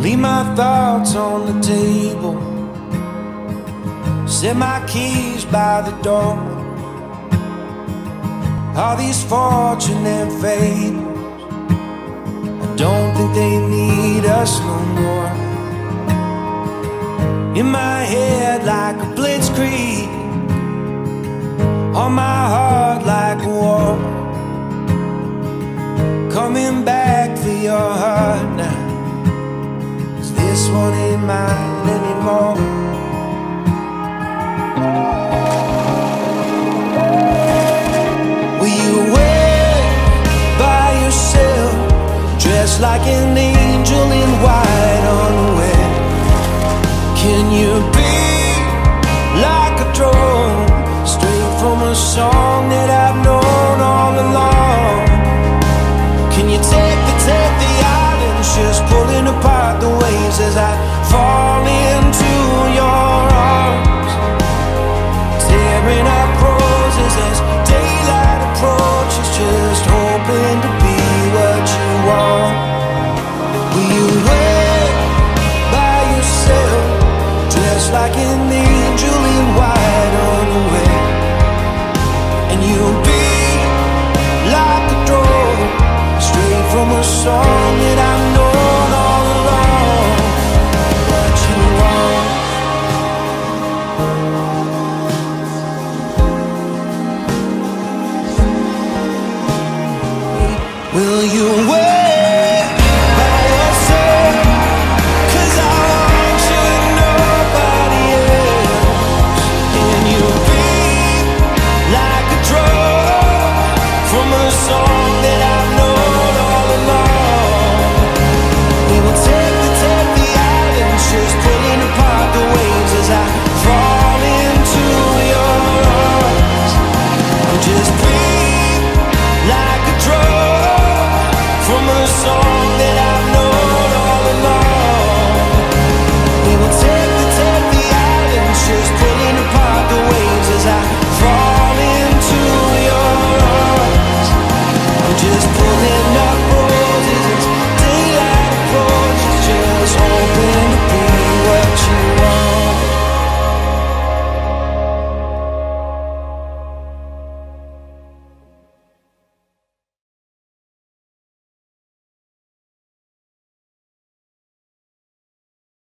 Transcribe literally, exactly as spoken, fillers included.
leave my thoughts on the table, set my keys by the door. All these fortune and fables, I don't think they need us no more. In my head like a blitzkrieg, on my heart like a war. Coming back for your heart now, 'cause this one ain't mine anymore. Were you away by yourself, dressed like an angel in white unaware? Can you be like a drone, straight from a song that I've